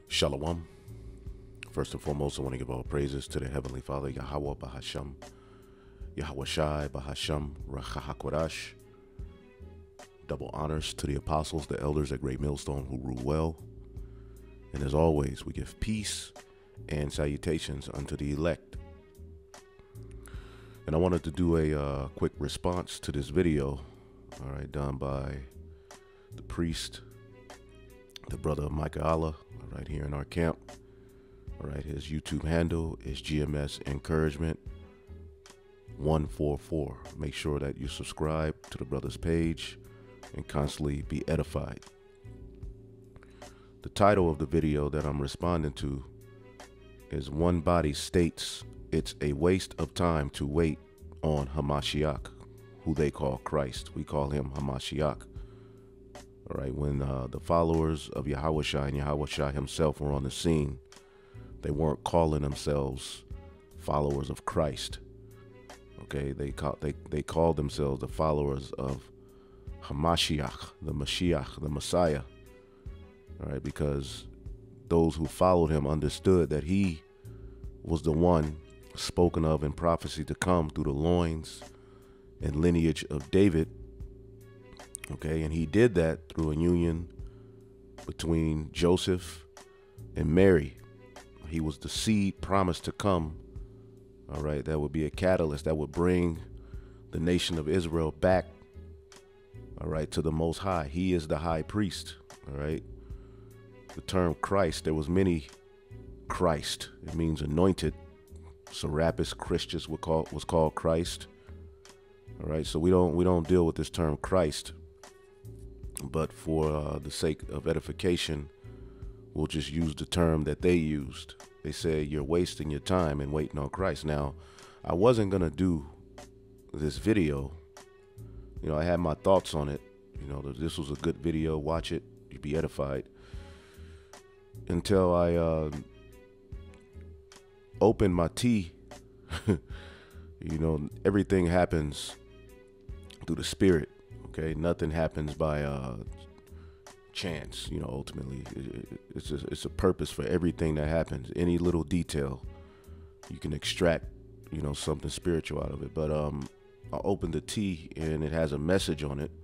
Shalom. First and foremost, I want to give all praises to the Heavenly Father, Yahweh Bahasham, Yahweh Shai Bahasham, Rachahakwadash. Double honors to the apostles, the elders at Great Millstone who rule well. And as always, we give peace and salutations unto the elect. And I wanted to do a quick response to this video, all right, done by the priest, the brother of Micah Allah, right here in our camp. All right, his YouTube handle is GMS Encouragement 144. Make sure that you subscribe to the brother's page and constantly be edified. The title of the video that I'm responding to is One Body States It's a Waste of Time to Wait on Hamashiach, who they call Christ. We call him Hamashiach. All right, when the followers of Yahweh Shai and Yahweh Shai himself were on the scene, they weren't calling themselves followers of Christ. Okay, they called themselves the followers of Hamashiach, the Mashiach, the Messiah. All right, because those who followed him understood that he was the one spoken of in prophecy to come through the loins and lineage of David. Okay, and he did that through a union between Joseph and Mary. He was the seed promised to come, all right, that would be a catalyst that would bring the nation of Israel back, all right, to the Most High. He is the high priest, all right. The term Christ, there was many Christ. It means anointed. Serapis Christus was called Christ, all right. So we don't deal with this term Christ, but for the sake of edification, we'll just use the term that they used. They say you're wasting your time and waiting on Christ. Now, I wasn't going to do this video. You know, I had my thoughts on it. You know, this was a good video. Watch it. You'd be edified. Until I opened my tea. You know, everything happens through the Spirit. Okay, nothing happens by chance. You know, ultimately it's a purpose for everything that happens. Any little detail you can extract, you know, something spiritual out of it. But I opened the tea and it has a message on it.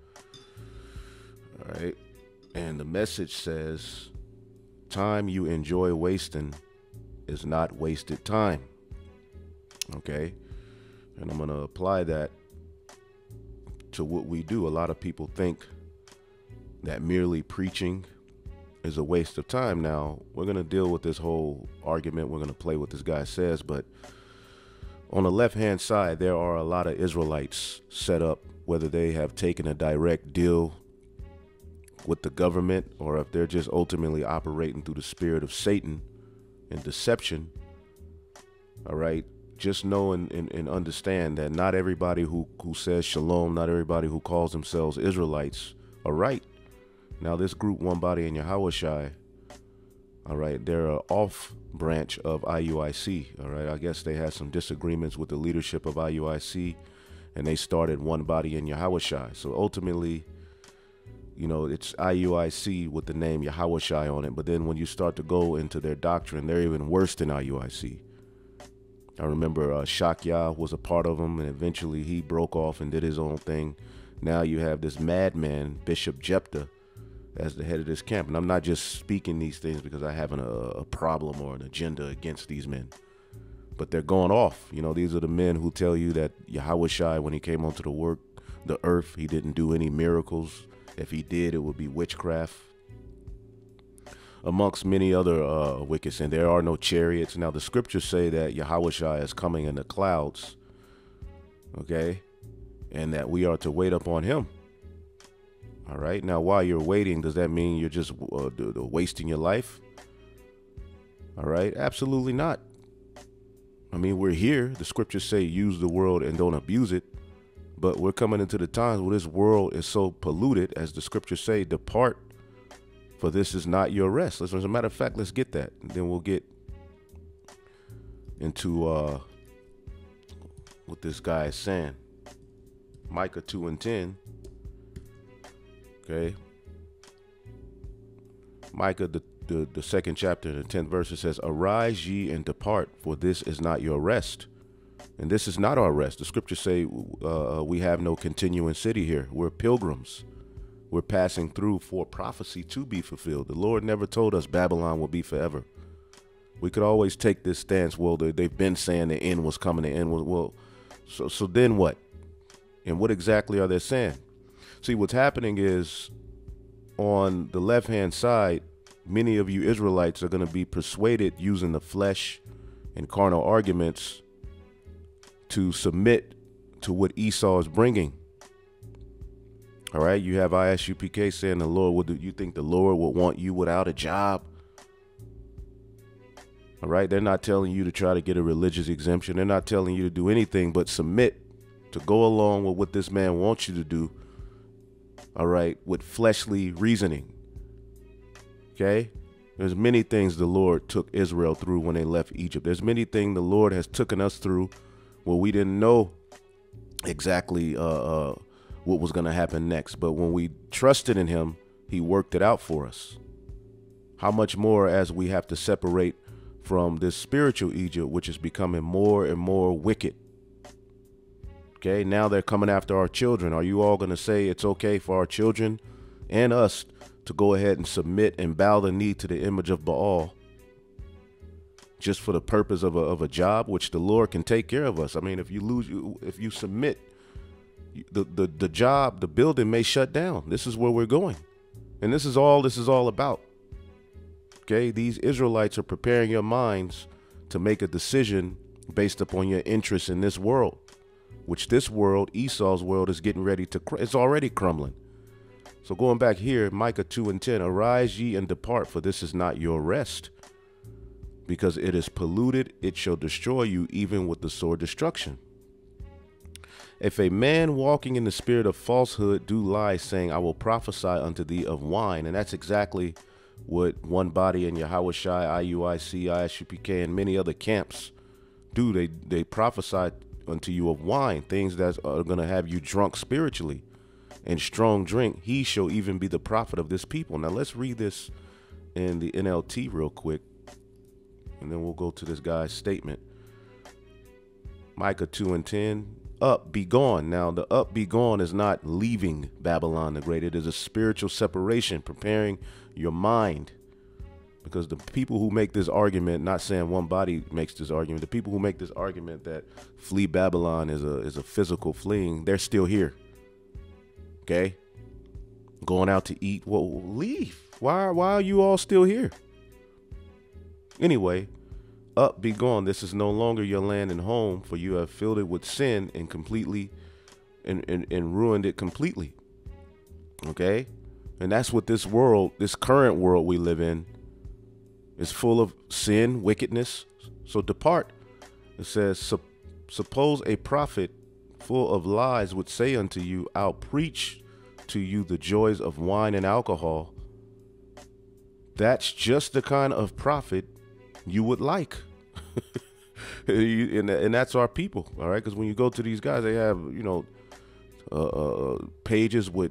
All right, and the message says, time you enjoy wasting is not wasted time. Okay, and I'm gonna apply that to what we do. A lot of people think that merely preaching is a waste of time. Now, we're going to deal with this whole argument. We're going to play what this guy says. But on the left-hand side, there are a lot of Israelites set up, whether they have taken a direct deal with the government or if they're just ultimately operating through the spirit of Satan and deception. All right. Just know and understand that not everybody who says shalom, not everybody who calls themselves Israelites are right. Now, this group, One Body in Yahweh Shai, all right, they're an off branch of IUIC, all right. I guess they had some disagreements with the leadership of IUIC, and they started One Body in Yahweh Shai. So ultimately, you know, it's IUIC with the name Yahweh Shai on it. But then when you start to go into their doctrine, they're even worse than IUIC. I remember Shakya was a part of them, and eventually he broke off and did his own thing. Now you have this madman, Bishop Jephthah, as the head of this camp. And I'm not just speaking these things because I have a problem or an agenda against these men, but they're going off. You know, these are the men who tell you that Yahweh Shai, when he came onto the earth, he didn't do any miracles. If he did, it would be witchcraft, amongst many other wicked sins. There are no chariots. Now, the scriptures say that Yahweh Shai is coming in the clouds, okay, and that we are to wait upon him. All right. Now, while you're waiting, does that mean you're just wasting your life? All right. Absolutely not. I mean, we're here. The scriptures say use the world and don't abuse it. But we're coming into the times where this world is so polluted, as the scriptures say, depart, for this is not your rest. Listen, as a matter of fact, let's get that. And then we'll get into what this guy is saying. Micah 2:10. Okay. Micah, the second chapter, the 10th verse, it says, "Arise ye and depart, for this is not your rest." And this is not our rest. The scriptures say we have no continuing city here. We're pilgrims. We're passing through for prophecy to be fulfilled. The Lord never told us Babylon will be forever. We could always take this stance. Well, they've been saying the end was coming. The end was, well, so then what? And what exactly are they saying? See, what's happening is on the left-hand side, many of you Israelites are going to be persuaded using the flesh and carnal arguments to submit to what Esau is bringing. All right, you have ISUPK saying the Lord, you think the Lord would want you without a job? All right, they're not telling you to try to get a religious exemption. They're not telling you to do anything but submit to go along with what this man wants you to do. All right, with fleshly reasoning. Okay, there's many things the Lord took Israel through when they left Egypt. There's many things the Lord has taken us through where we didn't know exactly what was going to happen next. But when we trusted in him, he worked it out for us. How much more as we have to separate from this spiritual Egypt, which is becoming more and more wicked. Okay, now they're coming after our children. Are you all going to say it's okay for our children and us to go ahead and submit and bow the knee to the image of Baal just for the purpose of a job, which the Lord can take care of us? I mean, if you submit, the job, the building may shut down. This is where we're going. And this is all about. Okay, these Israelites are preparing your minds to make a decision based upon your interest in this world, which this world, Esau's world, is getting ready to, it's already crumbling. So going back here, Micah 2:10, "Arise ye and depart, for this is not your rest. Because it is polluted, it shall destroy you, even with the sword destruction. If a man walking in the spirit of falsehood do lie, saying, I will prophesy unto thee of wine." And that's exactly what One Body and Yahawashi, IUIC, ISUPK, and many other camps do. They prophesy unto you of wine, things that are going to have you drunk spiritually. And strong drink, he shall even be the prophet of this people. Now let's read this in the NLT real quick, and then we'll go to this guy's statement. Micah 2:10, "Up, be gone." Now the up, be gone is not leaving Babylon the Great. It is a spiritual separation, preparing your mind. Because the people who make this argument, not saying One Body makes this argument, the people who make this argument that flee Babylon is a physical fleeing, they're still here. Okay, going out to eat. Well, leave. Why are you all still here? Anyway, up, be gone. This is no longer your land and home, for you have filled it with sin and completely and ruined it completely. Okay, and that's what this world, this current world we live in, is full of sin, wickedness. So depart. It says, suppose a prophet full of lies would say unto you, I'll preach to you the joys of wine and alcohol. That's just the kind of prophet you would like. and that's our people. All right. Because when you go to these guys, they have, pages with,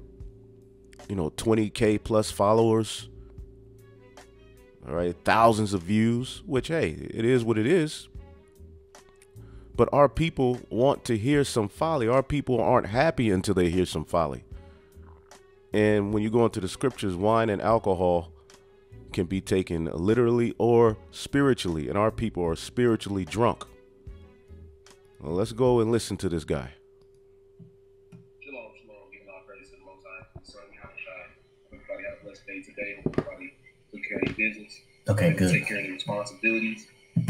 20K plus followers. All right. Thousands of views, which, hey, it is what it is. But our people want to hear some folly. Our people aren't happy until they hear some folly. And when you go into the scriptures, wine and alcohol can be taken literally or spiritually. And our people are spiritually drunk. Well, let's go and listen to this guy. Shalom, giving all praise to the Most High. Concerning Yahawashi. Everybody have a blessed day today. Everybody take care of your business. Okay, good. Take care of your responsibilities.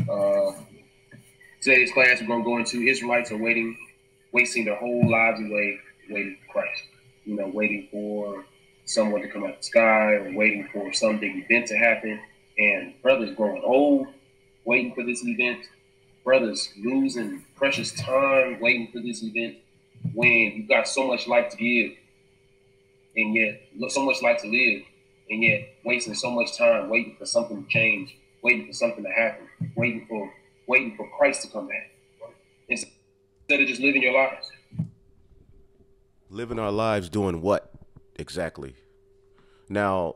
Today's class, we're going to go into Israelites are wasting their whole lives away, waiting for Christ. Waiting for someone to come out the sky or waiting for some big event to happen. And brothers growing old, waiting for this event. Brothers losing precious time waiting for this event when you've got so much life to give and yet so much life to live and yet wasting so much time waiting for something to change, waiting for something to happen, waiting for Christ to come back instead of just living your lives. Living our lives doing what exactly? Now,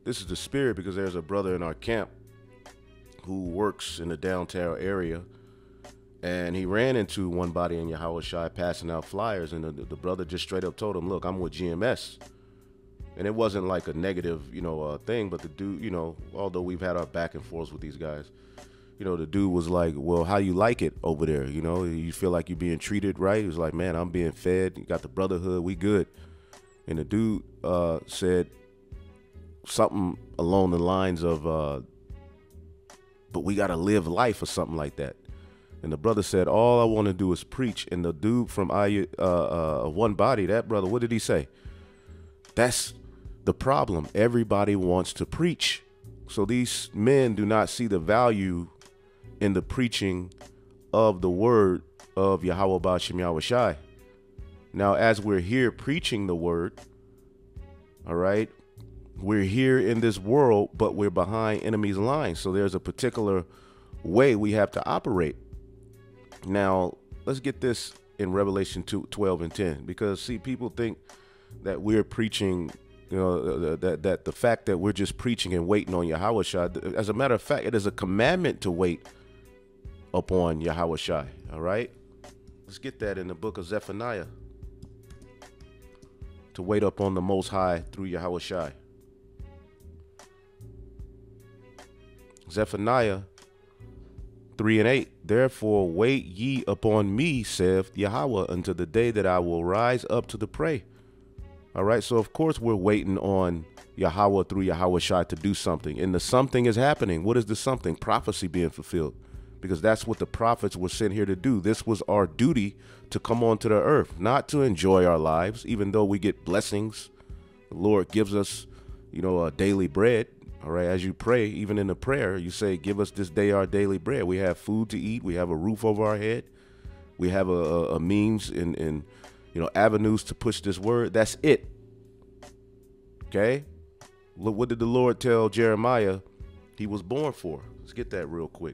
this is the spirit because there's a brother in our camp who works in the downtown area, and he ran into one body in Yahweh Shai passing out flyers, and the brother just straight up told him, look, I'm with GMS. And it wasn't like a negative, thing, but the dude, although we've had our back and forths with these guys, the dude was like, well, how you like it over there? You feel like you're being treated right? He was like, man, I'm being fed. You got the brotherhood. We good. And the dude said something along the lines of, but we got to live life or something like that. And the brother said, all I want to do is preach. And the dude from One Body, that brother, what did he say? That's the problem. Everybody wants to preach. So these men do not see the value in the preaching of the word of Yahweh Ba'ashem Yahweh Shai. Now, as we're here preaching the word, all right, we're here in this world, but we're behind enemy's lines. So there's a particular way we have to operate. Now, let's get this in Revelation 2:12 and 10, because see, people think that we're preaching, that the fact that we're just preaching and waiting on Yahweh Shai, as a matter of fact, it is a commandment to wait upon Yahweh Shai. All right, let's get that in the book of Zephaniah, to wait upon the Most High through Yahweh Shai. Zephaniah 3 and 8. Therefore wait ye upon me, saith Yahweh, until the day that I will rise up to the prey. All right, so of course we're waiting on Yahweh through Yahweh Shai to do something, and the something is happening. What is the something? Prophecy being fulfilled, because that's what the prophets were sent here to do. This was our duty, to come onto the earth, not to enjoy our lives, even though we get blessings. The Lord gives us, a daily bread. All right, as you pray, even in the prayer, you say, give us this day our daily bread. We have food to eat. We have a roof over our head. We have a means and avenues to push this word. That's it. Okay. Look, what did the Lord tell Jeremiah he was born for? Let's get that real quick.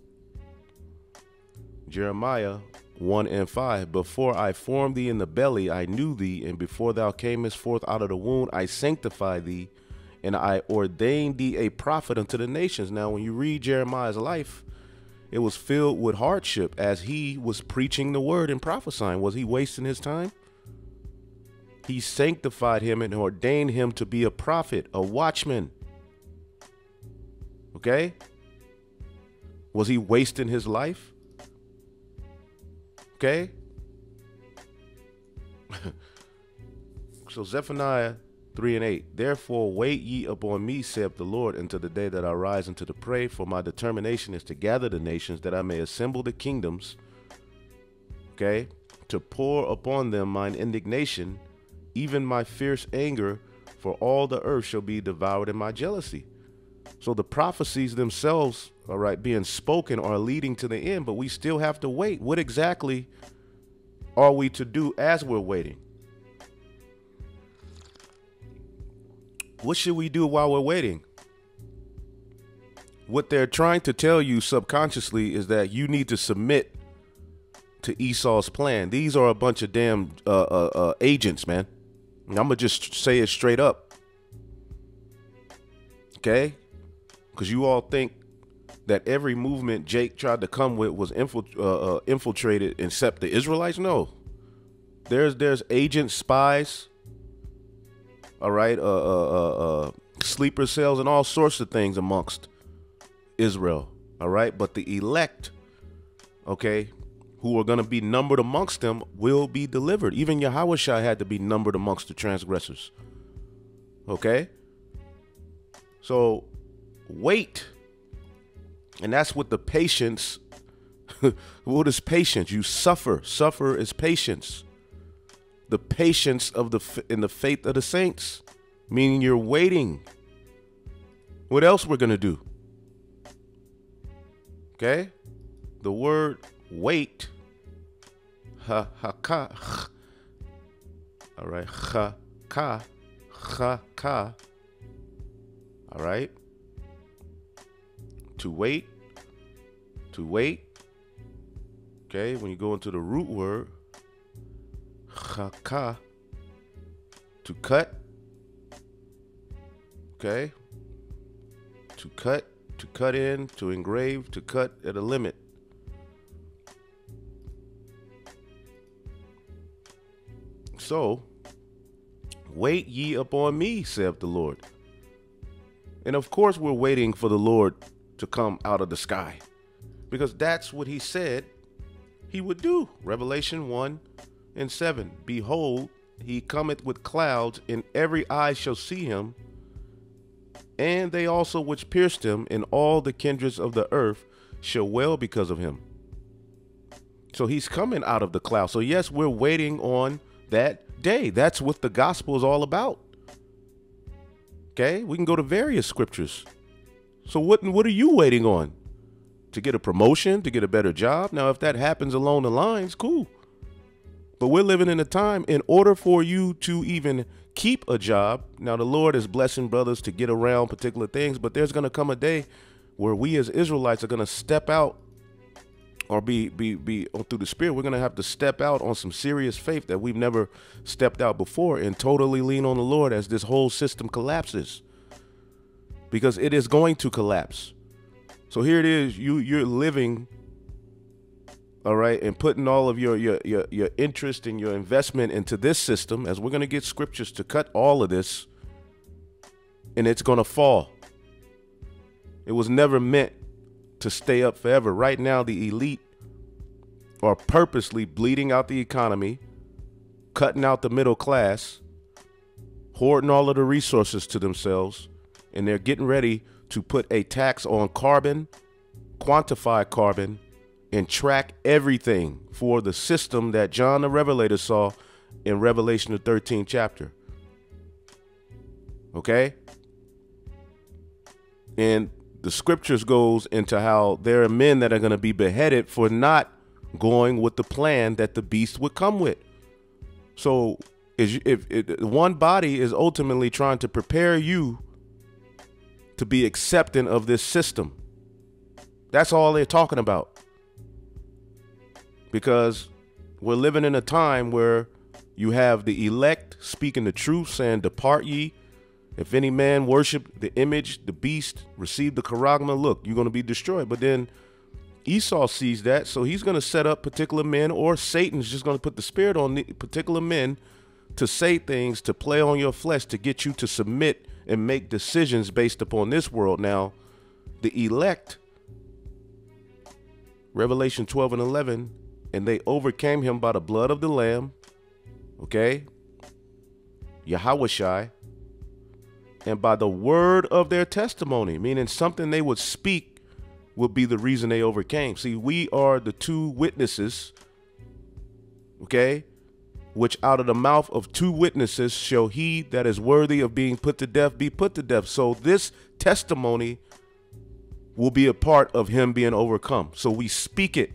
Jeremiah 1 and 5. Before I formed thee in the belly, I knew thee. And before thou camest forth out of the womb, I sanctified thee. And I ordained thee a prophet unto the nations. Now, when you read Jeremiah's life, it was filled with hardship as he was preaching the word and prophesying. Was he wasting his time? He sanctified him and ordained him to be a prophet, a watchman. Okay? Was he wasting his life? Okay? So Zephaniah 3 and 8. Therefore wait ye upon me, saith the Lord, until the day that I rise unto the prey. For my determination is to gather the nations, that I may assemble the kingdoms. Okay, to pour upon them mine indignation, even my fierce anger. For all the earth shall be devoured in my jealousy. So the prophecies themselves, all right, being spoken are leading to the end, but we still have to wait. What exactly are we to do as we're waiting? What should we do while we're waiting? What they're trying to tell you subconsciously is that you need to submit to Esau's plan. These are a bunch of damn agents, man. And I'm going to just say it straight up. Okay? Because you all think that every movement Jake tried to come with was infiltrated except the Israelites. No. There's agents, spies, all right, sleeper cells and all sorts of things amongst Israel, all right? But the elect, okay, who are going to be numbered amongst them will be delivered. Even Yahweh Shai had to be numbered amongst the transgressors, okay? So wait, and that's what the patience, what is patience? You suffer. Suffer is patience. The patience of in the faith of the saints, meaning you're waiting. What else we're going to do? Okay? The word wait, ha-ha-ka, all right, ha-ka, ha-ka, all right? To wait, okay? When you go into the root word, ha-ka, to cut, okay? cut in, to engrave, to cut at a limit. So, wait ye upon me, saith the Lord. And of course, we're waiting for the Lord to come out of the sky, because that's what he said he would do. Revelation 1:7. Behold, he cometh with clouds, and every eye shall see him, and they also which pierced him, and all the kindreds of the earth shall wail because of him. So he's coming out of the cloud. So yes, we're waiting on that day. That's what the gospel is all about. Okay, we can go to various scriptures. So what are you waiting on? To get a promotion, to get a better job? Now, if that happens along the lines, cool. But we're living in a time, in order for you to even keep a job. Now, the Lord is blessing brothers to get around particular things, but there's going to come a day where we as Israelites are going to step out, or be through the Spirit. We're going to have to step out on some serious faith that we've never stepped out before, and totally lean on the Lord as this whole system collapses, because it is going to collapse. So here it is, you're living, all right, and putting all of your interest and your investment into this system, as we're going to get scriptures to cut all of this, and it's going to fall. It was never meant to stay up forever. Right now, the elite are purposely bleeding out the economy, cutting out the middle class, hoarding all of the resources to themselves, and they're getting ready to put a tax on carbon, quantify carbon, and track everything for the system that John the Revelator saw in Revelation, the 13th chapter. Okay? And the scriptures goes into how there are men that are going to be beheaded for not going with the plan that the beast would come with. So if one body is ultimately trying to prepare you to be accepting of this system, that's all they're talking about. Because we're living in a time where you have the elect speaking the truth, saying, depart ye. If any man worship the image, the beast, receive the charagma, look, you're going to be destroyed. But then Esau sees that, so he's going to set up particular men, or Satan's just going to put the spirit on the particular men to say things, to play on your flesh, to get you to submit and make decisions based upon this world. Now, the elect, Revelation 12:11, and they overcame him by the blood of the Lamb, okay, Yahushai, and by the word of their testimony, meaning something they would speak will be the reason they overcame. See, we are the two witnesses, okay, which out of the mouth of two witnesses shall he that is worthy of being put to death be put to death. So this testimony will be a part of him being overcome. So we speak it.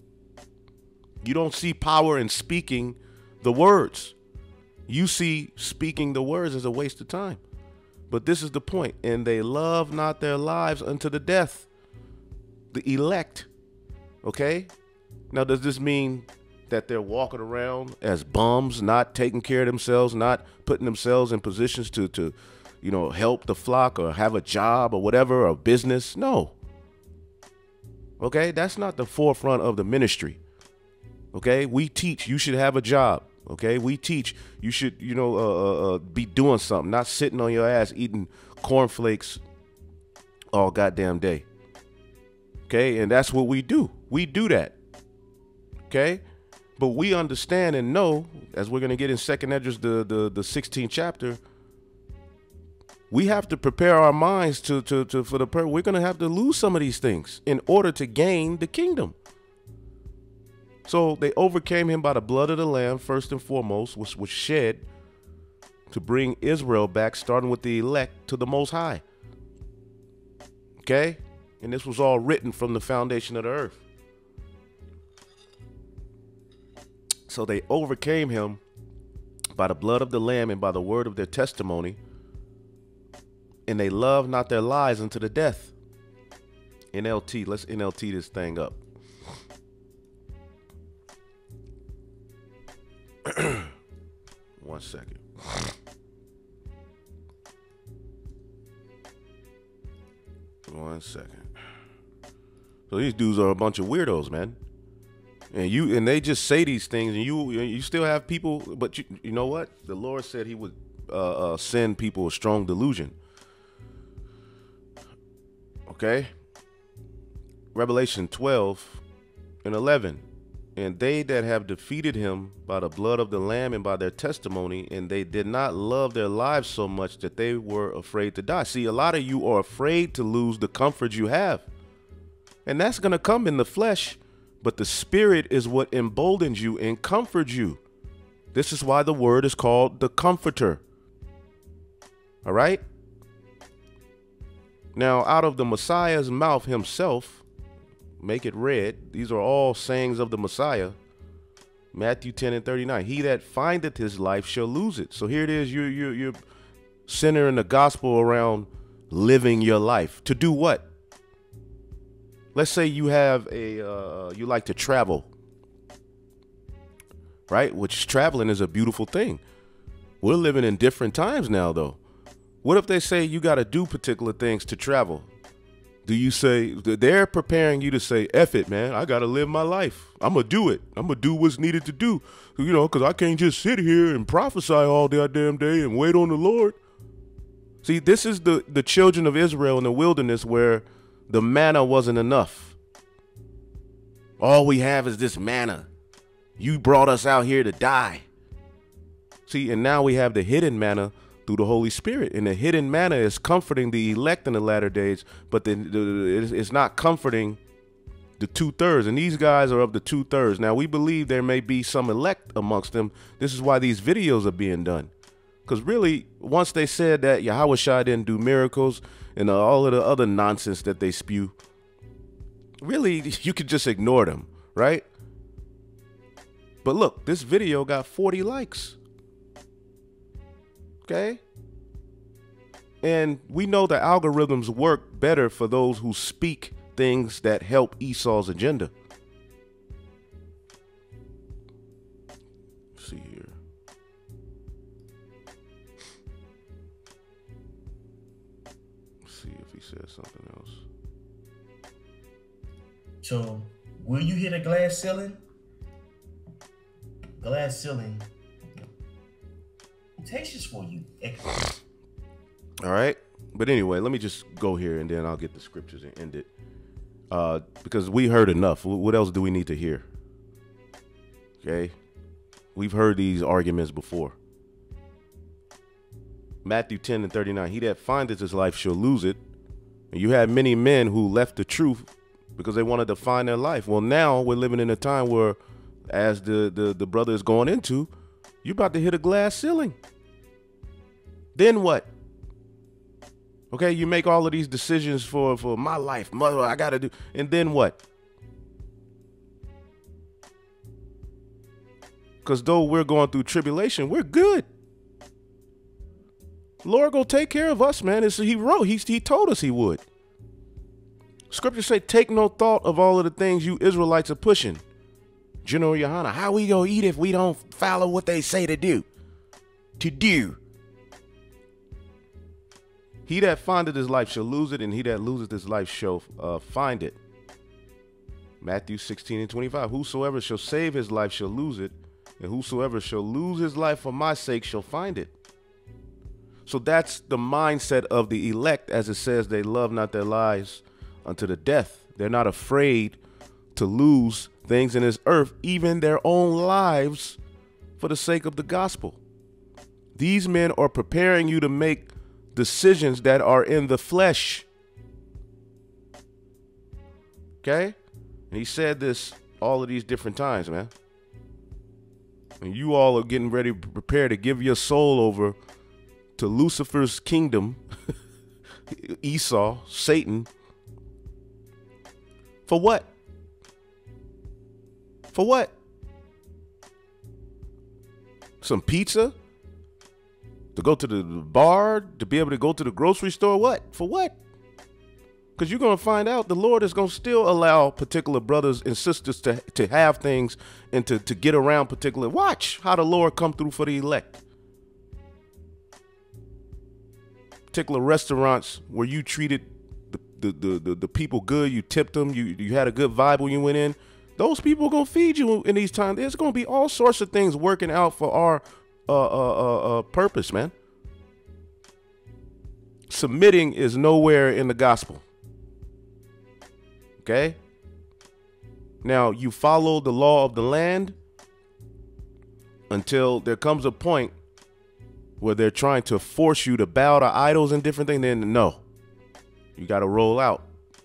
You don't see power in speaking the words. You see speaking the words as a waste of time. But this is the point. And they love not their lives unto the death. The elect. Okay? Now, does this mean that they're walking around as bums, not taking care of themselves, not putting themselves in positions to you know, help the flock or have a job or whatever, or business? No. Okay? That's not the forefront of the ministry. Okay? We teach you should have a job. Okay? We teach you should, you know, be doing something, not sitting on your ass eating cornflakes all goddamn day. Okay? And that's what we do. We do that. Okay? But we understand and know, as we're going to get in 2nd Esdras, the 16th chapter, we have to prepare our minds for the purpose. We're going to have to lose some of these things in order to gain the kingdom. So they overcame him by the blood of the Lamb, first and foremost, which was shed to bring Israel back, starting with the elect, to the Most High. Okay? And this was all written from the foundation of the earth. So they overcame him by the blood of the Lamb and by the word of their testimony. And they loved not their lives unto the death. NLT, let's NLT this thing up. One second. 1 second. So these dudes are a bunch of weirdos, man. And they just say these things, and you still have people. But you know what? The Lord said He would send people a strong delusion. Okay. Revelation 12:11. And they that have defeated him by the blood of the Lamb and by their testimony, and they did not love their lives so much that they were afraid to die. See, a lot of you are afraid to lose the comfort you have. And that's going to come in the flesh. But the Spirit is what emboldens you and comforts you. This is why the word is called the Comforter. All right? Now, out of the Messiah's mouth himself, make it red. These are all sayings of the Messiah. Matthew 10:39. He that findeth his life shall lose it. So here it is. You're centering the gospel around living your life. To do what? Let's say you have you like to travel, right? Which traveling is a beautiful thing. We're living in different times now, though. What if they say you got to do particular things to travel? Do you say, they're preparing you to say, F it, man, I got to live my life. I'm going to do it. I'm going to do what's needed to do, you know, because I can't just sit here and prophesy all goddamn day and wait on the Lord. See, this is the children of Israel in the wilderness where the manna wasn't enough. All we have is this manna. You brought us out here to die. See, and now we have the hidden manna through the Holy Spirit. And the hidden manna is comforting the elect in the latter days, but it's not comforting the 2/3. And these guys are of the 2/3. Now, we believe there may be some elect amongst them. This is why these videos are being done. Because really, once they said that Yahushua didn't do miracles and all of the other nonsense that they spew, really, you could just ignore them, right? But look, this video got 40 likes. Okay? And we know the algorithms work better for those who speak things that help Esau's agenda. Let's see here. Let's see if he says something else. So, will you hit a glass ceiling? Glass ceiling. Temptations for you. All right. But anyway, let me just go here and then I'll get the scriptures and end it. Because we heard enough. What else do we need to hear? Okay. We've heard these arguments before. Matthew 10:39. He that findeth his life shall lose it. And you had many men who left the truth because they wanted to find their life. Well, now we're living in a time where, as the brother is going into, you're about to hit a glass ceiling. Then what? Okay, you make all of these decisions for my life, mother, I got to do, and then what? Because though we're going through tribulation, we're good. Lord gonna take care of us, man. He told us he would. Scriptures say, take no thought of all of the things you Israelites are pushing. General Yohana, how we gonna eat if we don't follow what they say to do? He that findeth his life shall lose it, and he that loseth his life shall find it. Matthew 16:25. Whosoever shall save his life shall lose it, and whosoever shall lose his life for my sake shall find it. So that's the mindset of the elect, as it says, they love not their lives unto the death. They're not afraid to lose things in this earth, even their own lives, for the sake of the gospel. These men are preparing you to make decisions that are in the flesh. Okay? And he said this all of these different times, man. And you all are getting ready to prepare to give your soul over to Lucifer's kingdom, Esau, Satan. For what? For what? Some pizza? To go to the bar? To be able to go to the grocery store? What? For what? Because you're going to find out the Lord is going to still allow particular brothers and sisters to have things and to get around particular. Watch how the Lord come through for the elect. Particular restaurants where you treated the people good, you tipped them, you had a good vibe when you went in, those people are going to feed you in these times. There's going to be all sorts of things working out for our purpose, man. Submitting is nowhere in the gospel. Okay? Now, you follow the law of the land until there comes a point where they're trying to force you to bow to idols and different things. Then no, you got to roll out.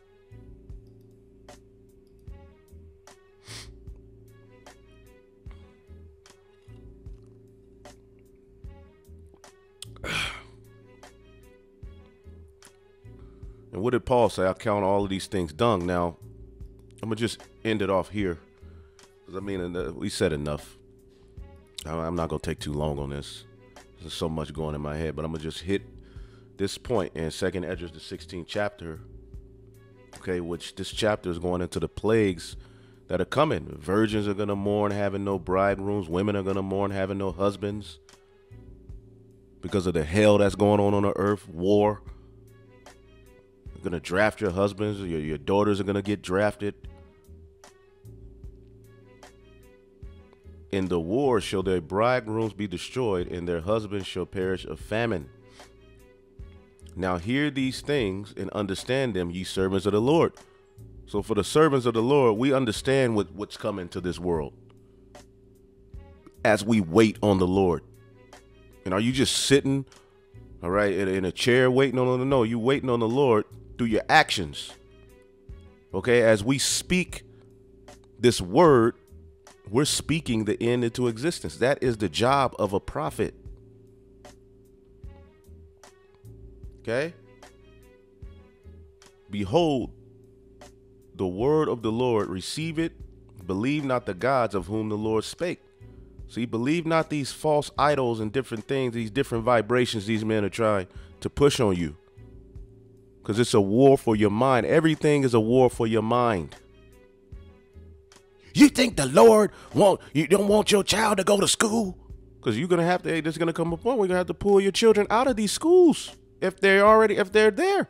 And what did Paul say? I count all of these things dung. Now, I'm going to just end it off here. Because, I mean, we said enough. I'm not going to take too long on this. There's so much going in my head. But I'm going to just hit this point in 2nd Esdras, the 16th chapter. Okay, which this chapter is going into the plagues that are coming. Virgins are going to mourn having no bridegrooms. Women are going to mourn having no husbands. Because of the hell that's going on the earth. War. You're going to draft your husbands. Your daughters are going to get drafted. In the war shall their bridegrooms be destroyed, and their husbands shall perish of famine. Now hear these things and understand them, ye servants of the Lord. So for the servants of the Lord, we understand what's coming to this world as we wait on the Lord. And are you just sitting, all right, in a chair waiting on the no? You waiting on the Lord through your actions. Okay, as we speak this word, we're speaking the end into existence. That is the job of a prophet. Okay? Behold, the word of the Lord, receive it. Believe not the gods of whom the Lord spake. See, believe not these false idols and different things, these different vibrations these men are trying to push on you. Because it's a war for your mind. Everything is a war for your mind. You think the Lord you don't want your child to go to school? Because you're going to have to, there's going to come a point where you're going to have to pull your children out of these schools if they're there.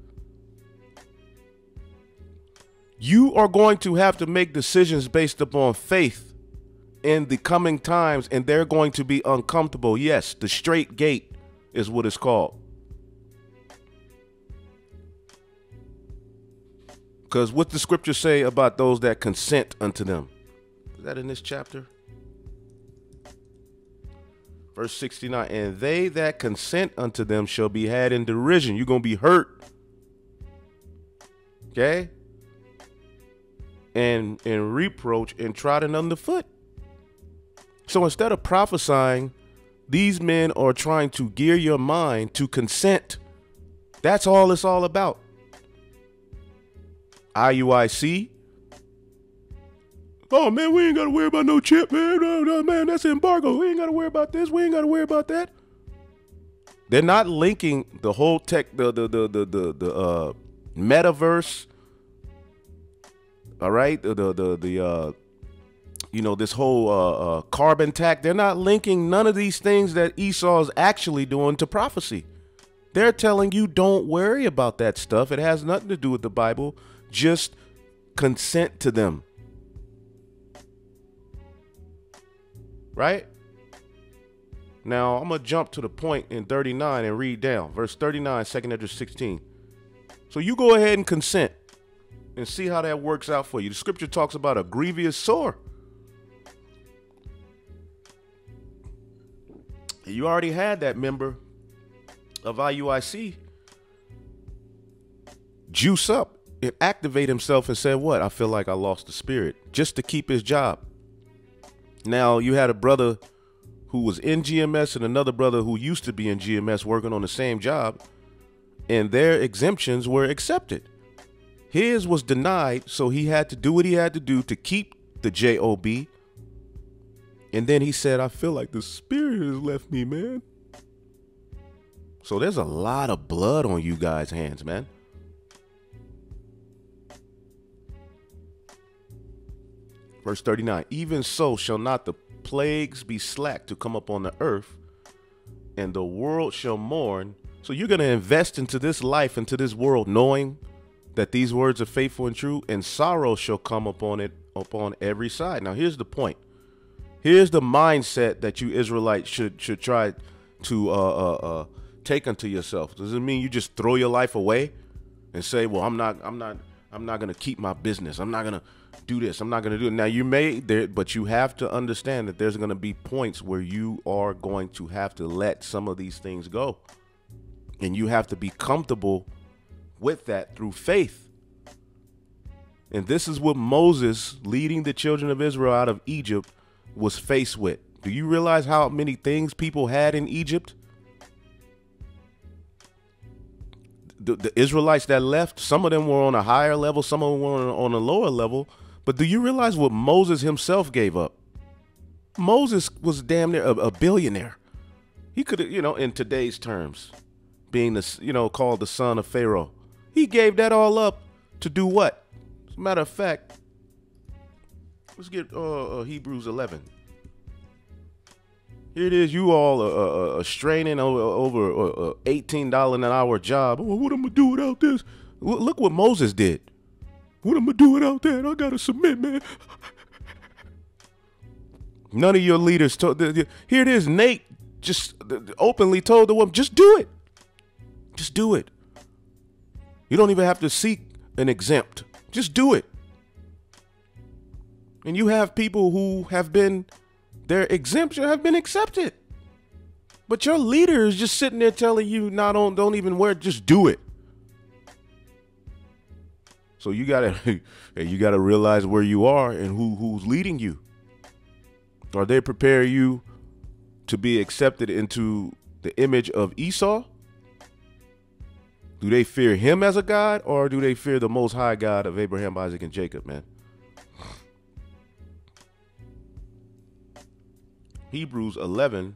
You are going to have to make decisions based upon faith in the coming times, and they're going to be uncomfortable. Yes, the straight gate is what it's called. Because what the scriptures say about those that consent unto them? Is that in this chapter? Verse 69, and they that consent unto them shall be had in derision. You're going to be hurt. Okay? And reproach and trodden underfoot. So instead of prophesying, these men are trying to gear your mind to consent. That's all it's all about. IUIC. Oh man, we ain't got to worry about no chip, man. No, man, that's embargo. We ain't got to worry about this. We ain't got to worry about that. They're not linking the whole tech, the metaverse. All right, this whole carbon tax. They're not linking none of these things that Esau is actually doing to prophecy. They're telling you don't worry about that stuff. It has nothing to do with the Bible. Just consent to them. Right? Now, I'm going to jump to the point in 39 and read down. Verse 39, 2nd Esdras 16. So you go ahead and consent and see how that works out for you. The scripture talks about a grievous sore. You already had that member of IUIC juice up and activate himself and say, what? I feel like I lost the spirit, just to keep his job. Now, you had a brother who was in GMS and another brother who used to be in GMS working on the same job, and their exemptions were accepted. His was denied, so he had to do what he had to do to keep the JOB. And then he said, I feel like the spirit has left me, man. So there's a lot of blood on you guys' hands, man. Verse 39, even so shall not the plagues be slack to come upon the earth, and the world shall mourn. So you're going to invest into this life, into this world, knowing that these words are faithful and true, and sorrow shall come upon every side. Now, here's the point. Here's the mindset that you Israelites should try to take unto yourself. Does it mean you just throw your life away and say, well, I'm not going to keep my business. I'm not going to do this. I'm not going to do it. Now, you may, but you have to understand that there's going to be points where you are going to have to let some of these things go. And you have to be comfortable with that through faith. And this is what Moses, leading the children of Israel out of Egypt, was faced with. Do you realize how many things people had in Egypt? The Israelites that left, some of them were on a higher level, some of them were on a lower level. But do you realize what Moses himself gave up? Moses was damn near a billionaire. He could have, in today's terms, being called the son of Pharaoh. He gave that all up to do what? As a matter of fact, let's get Hebrews 11. Here it is. You all are straining over $18 an hour job. Oh, what am I gonna do without this? Look what Moses did. What am I gonna do without that? I gotta submit, man. None of your leaders told. Here it is. Nate just openly told the woman, just do it. Just do it. You don't even have to seek an exempt. Just do it. And you have people who have been, their exemption have been accepted. But your leader is just sitting there telling you, don't even wear it, just do it. So you gotta realize where you are and who's leading you. Are they preparing you to be accepted into the image of Esau? Do they fear him as a God, or do they fear the Most High God of Abraham, Isaac, and Jacob, man? Hebrews 11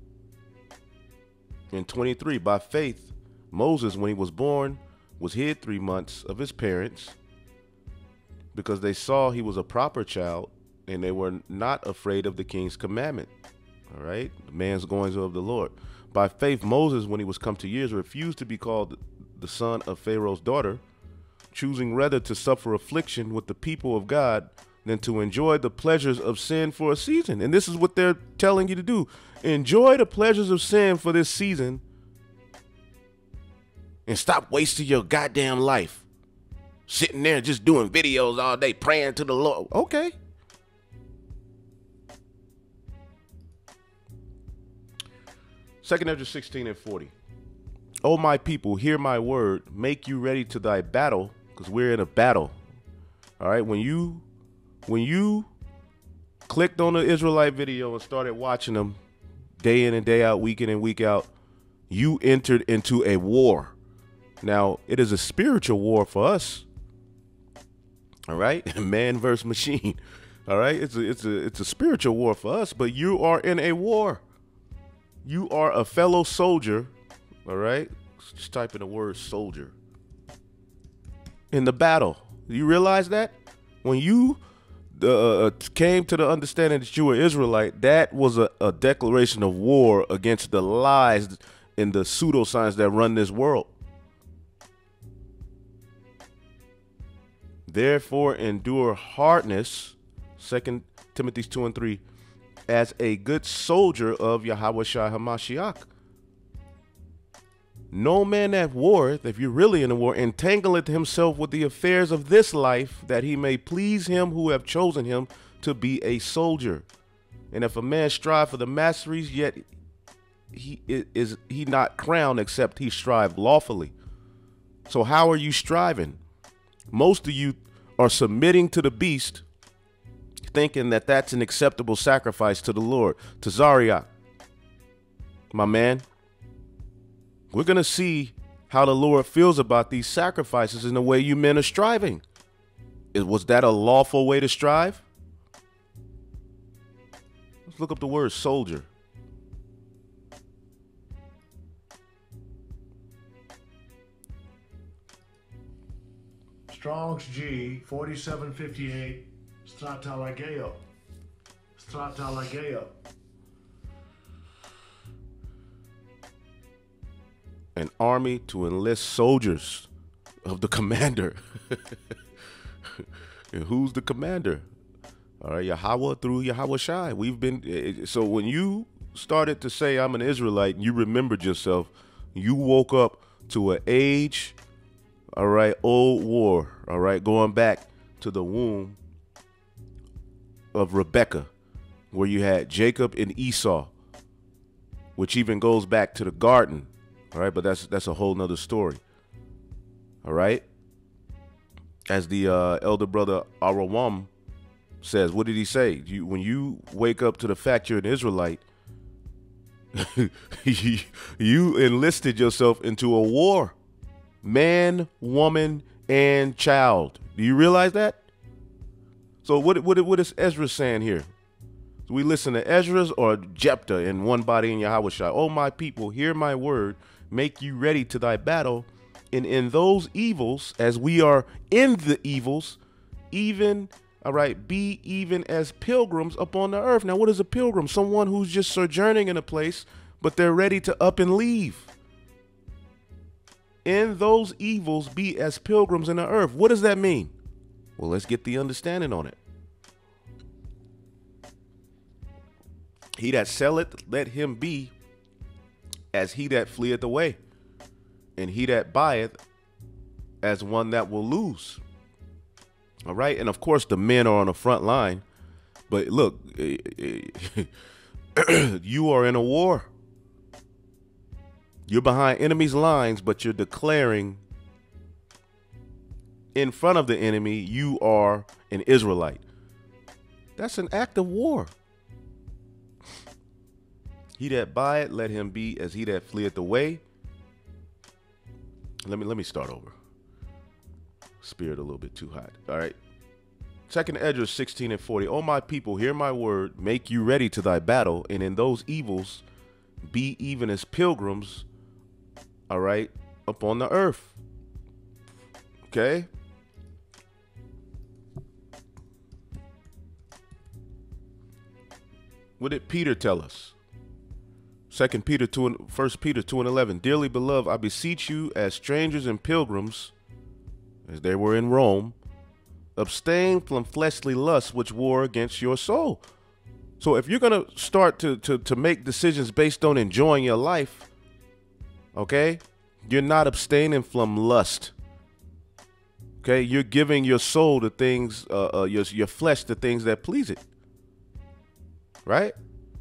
and 23. By faith, Moses, when he was born, was hid 3 months of his parents because they saw he was a proper child and they were not afraid of the king's commandment. All right. The man's goings of the Lord. By faith, Moses, when he was come to years, refused to be called the son of Pharaoh's daughter, choosing rather to suffer affliction with the people of God than to enjoy the pleasures of sin for a season. And this is what they're telling you to do. Enjoy the pleasures of sin for this season and stop wasting your goddamn life sitting there just doing videos all day, praying to the Lord. Okay. Second Ezra 16 and 40. O my people, hear my word, make you ready to thy battle, because we're in a battle. All right. When you clicked on the Israelite video and started watching them day in and day out, week in and week out, you entered into a war. Now, it is a spiritual war for us. All right. Man versus machine. All right. It's a spiritual war for us, but you are in a war. You are a fellow soldier. All right. Just type in the word soldier in the battle. Do you realize that when you came to the understanding that you were Israelite, that was a declaration of war against the lies and the pseudoscience that run this world. Therefore, endure hardness, 2 Timothy 2 and 3, as a good soldier of Yahweh Shai HaMashiach. No man that warreth, if you're really in a war, entangleth himself with the affairs of this life, that he may please him who have chosen him to be a soldier. And if a man strive for the masteries, yet he not crowned, except he strive lawfully. So how are you striving? Most of you are submitting to the beast, thinking that that's an acceptable sacrifice to the Lord, to Zariah. My man, we're going to see how the Lord feels about these sacrifices in the way you men are striving. Was that a lawful way to strive? Let's look up the word soldier. Strong's G 4758 Stratalageo. Stratalageo. An army to enlist soldiers. of the commander. And who's the commander? All right, Yahweh through Yahweh Shai. We've been, so when you started to say I'm an Israelite, you remembered yourself, you woke up to an age, all right, old war, all right, going back to the womb of Rebekah, where you had Jacob and Esau, which even goes back to the garden, all right, but that's a whole nother story, all right? As the elder brother Arawam says, what did he say? When you wake up to the fact you're an Israelite, you enlisted yourself into a war, man, woman, and child. Do you realize that? So what is Ezra saying here? Do we listen to Ezra or Jephthah in one body in Yahweh Shai? Oh, my people, hear my word, make you ready to thy battle. And in those evils, as we are in the evils, even, all right, be even as pilgrims upon the earth. Now, what is a pilgrim? Someone who's just sojourning in a place, but they're ready to up and leave. In those evils, be as pilgrims in the earth. What does that mean? Well, let's get the understanding on it. He that selleth, let him be as he that fleeth away. And he that buyeth as one that will lose. All right. And of course, the men are on the front line. But look, you are in a war. You're behind enemy's lines, but you're declaring in front of the enemy, you are an Israelite. That's an act of war. He that buyeth, let him be as he that fleeth away. Let me start over. Spirit a little bit too hot. All right. 2nd Ezra 16 and 40. O my people, hear my word, make you ready to thy battle, and in those evils be even as pilgrims, all right, upon the earth. Okay. What did Peter tell us? 1 Peter 2 and 11. Dearly beloved, I beseech you as strangers and pilgrims, as they were in Rome, abstain from fleshly lusts which war against your soul. So if you're going to start to make decisions based on enjoying your life, okay, you're not abstaining from lust. Okay, you're giving your soul the things, your flesh the things that please it. Right?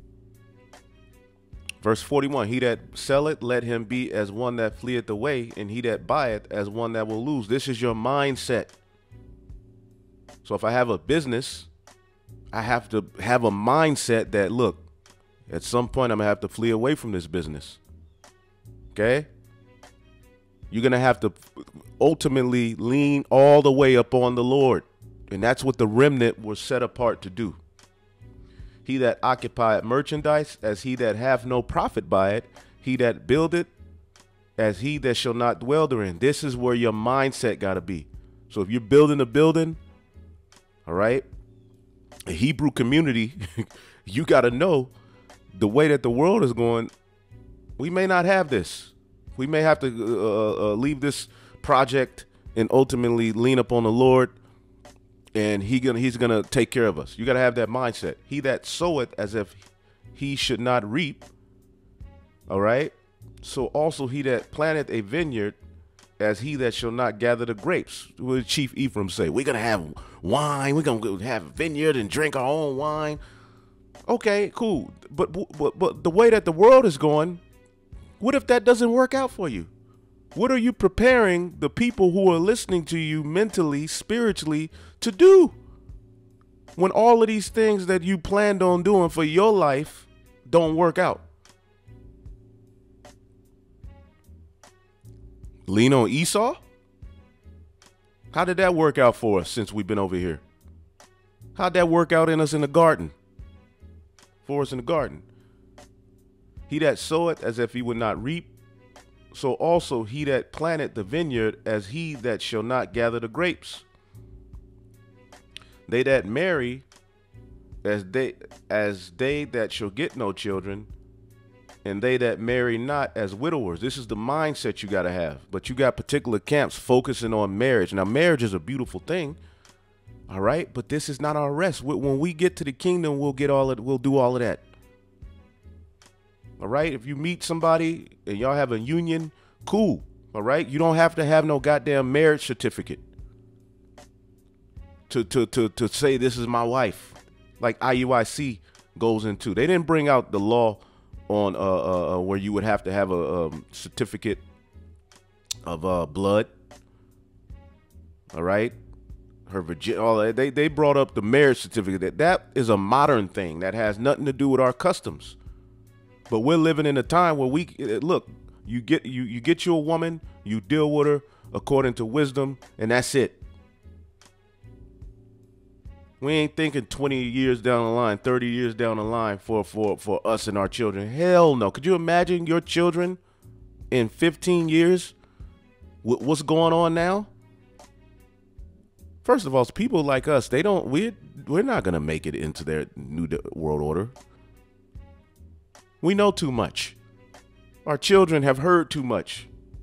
Verse 41, he that selleth, let him be as one that fleeth away, and he that buyeth as one that will lose. This is your mindset. So if I have a business, I have to have a mindset that, look, at some point I'm going to have to flee away from this business. Okay? You're going to have to ultimately lean all the way upon the Lord. And that's what the remnant was set apart to do. He that occupieth merchandise, as he that hath no profit by it. He that buildeth, as he that shall not dwell therein. This is where your mindset got to be. So if you're building a building, all right, a Hebrew community, you got to know the way that the world is going. We may not have this. We may have to leave this project and ultimately lean upon the Lord. And he's gonna take care of us. You gotta have that mindset. He that soweth as if he should not reap. All right. So also he that planteth a vineyard as he that shall not gather the grapes. What did Chief Ephraim say? We're gonna have wine. We're gonna have a vineyard and drink our own wine. Okay, cool. But the way that the world is going, what if that doesn't work out for you? What are you preparing the people who are listening to you mentally, spiritually to do when all of these things that you planned on doing for your life don't work out? Lean on Esau? How did that work out for us since we've been over here? How'd that work out in us in the garden? For us in the garden. He that soweth as if he would not reap, so also he that planted the vineyard as he that shall not gather the grapes. They that marry as they that shall get no children, and they that marry not as widowers. This is the mindset you got to have. But you got particular camps focusing on marriage. Now, marriage is a beautiful thing. All right. But this is not our rest. When we get to the kingdom, we'll do all of that. All right. If you meet somebody and y'all have a union, cool. All right. You don't have to have no goddamn marriage certificate to say this is my wife, like IUIC goes into. They didn't bring out the law on where you would have to have a certificate of blood. All right. Her virgin, all that. They brought up the marriage certificate. That is a modern thing that has nothing to do with our customs. But we're living in a time where we look. You get you a woman, you deal with her according to wisdom, and that's it. We ain't thinking 20 years down the line, 30 years down the line for us and our children. Hell no. Could you imagine your children in 15 years? What's going on now? First of all, people like us, we're not going to make it into their new world order. We know too much. Our children have heard too much.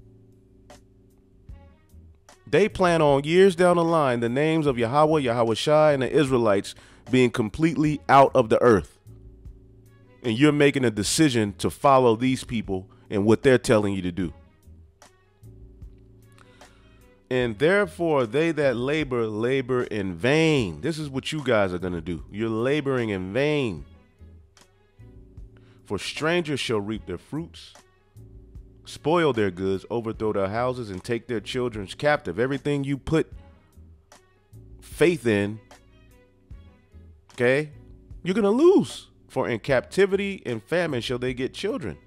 They plan on years down the line the names of Yahweh, Yahweh Shai, and the Israelites being completely out of the earth. And you're making a decision to follow these people and what they're telling you to do. And therefore, they that labor in vain. This is what you guys are going to do. You're laboring in vain. For strangers shall reap their fruits, spoil their goods, overthrow their houses, and take their children captive. Everything you put faith in, okay, you're going to lose. For in captivity and famine shall they get children.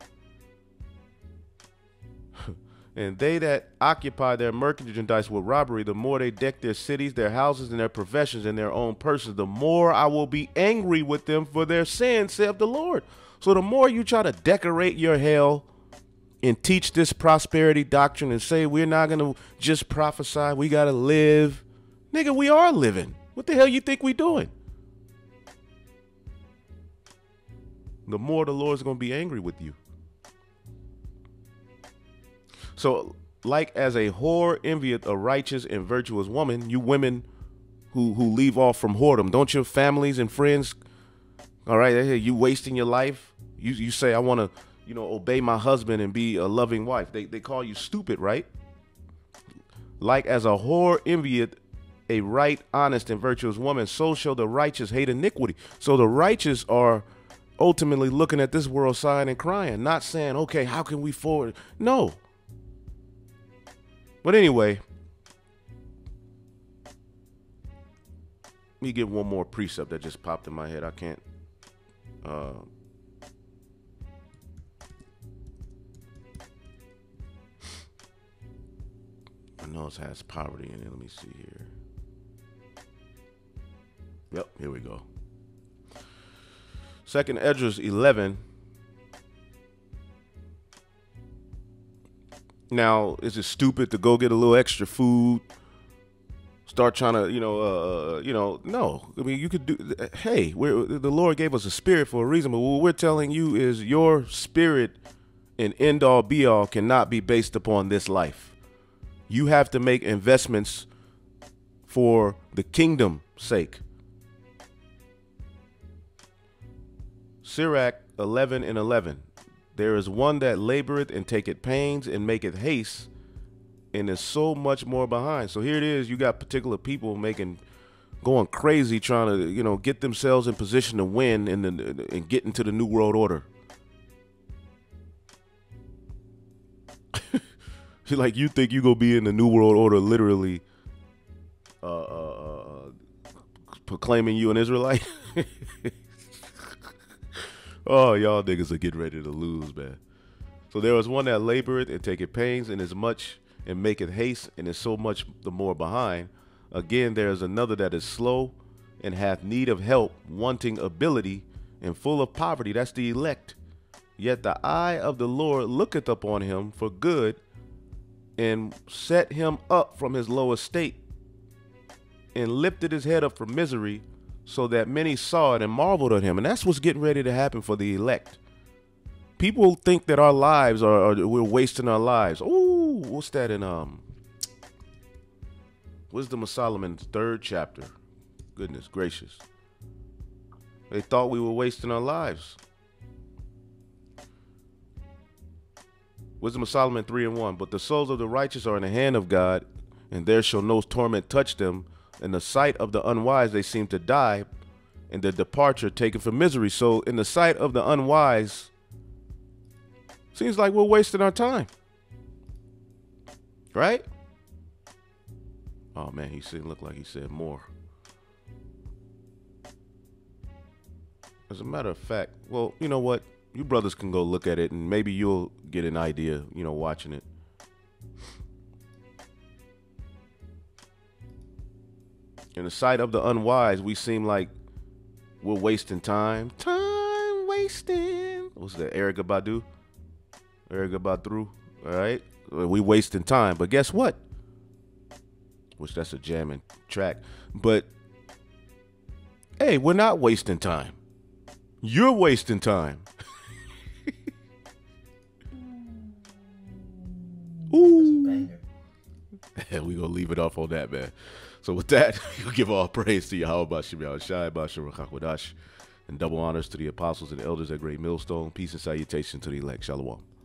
And they that occupy their merchandise with robbery, the more they deck their cities, their houses, and their professions, and their own persons, the more I will be angry with them for their sins, saith the Lord. So the more you try to decorate your hell and teach this prosperity doctrine and say we're not going to just prophesy, we got to live. Nigga, we are living. What the hell you think we doing? The more the Lord's going to be angry with you. So, like as a whore envieth a righteous and virtuous woman, you women who leave off from whoredom, don't your families and friends, all right, you wasting your life? You say, I want to, obey my husband and be a loving wife. They call you stupid, right? Like as a whore envieth a right, honest, and virtuous woman, so shall the righteous hate iniquity. So the righteous are ultimately looking at this world sighing and crying, not saying, okay, how can we forward? No. But anyway, let me get one more precept that just popped in my head. I can't. I know it has poverty in it. Let me see here. Yep, here we go. 2nd Esdras 11. Now, is it stupid to go get a little extra food? Start trying to, no. I mean, you could do, hey, the Lord gave us a spirit for a reason, but what we're telling you is your spirit and end all be all cannot be based upon this life. You have to make investments for the kingdom's sake. Sirach 11:11. There is one that laboreth and taketh pains and maketh haste, and is so much more behind. So here it is. You got particular people going crazy trying to, get themselves in position to win and get into the new world order. Like you think you gonna be in the new world order, literally proclaiming you an Israelite? Oh, y'all niggas are getting ready to lose, man. So there is one that laboreth and taketh pains and is much and maketh haste and is so much the more behind. Again, there is another that is slow and hath need of help, wanting ability and full of poverty. That's the elect. Yet the eye of the Lord looketh upon him for good and set him up from his low estate and lifted his head up from misery, so that many saw it and marveled at him. And that's what's getting ready to happen for the elect. people think that our lives are we're wasting our lives. Ooh, what's that in Wisdom of Solomon, 3rd chapter? Goodness gracious. They thought we were wasting our lives. Wisdom of Solomon 3:1. But the souls of the righteous are in the hand of God, and there shall no torment touch them. In the sight of the unwise they seem to die, and their departure taken for misery. So in the sight of the unwise, seems like we're wasting our time. Right? Oh man, looked like he said more. As a matter of fact, well, you know what? You brothers can go look at it and maybe you'll get an idea, watching it. In the sight of the unwise, we seem like we're wasting time. Time wasting. What's that? Erykah Badu? Erykah Badu. All right? We wasting time. But guess what? Which that's a jamming track. But, hey, we're not wasting time. You're wasting time. Ooh. We gonna leave it off on that, man. So with that, we'll give all praise to Yahweh Bashem Yahushai, Bashem Rachak, and double honors to the apostles and elders at Great Millstone. Peace and salutation to the elect. Shalom.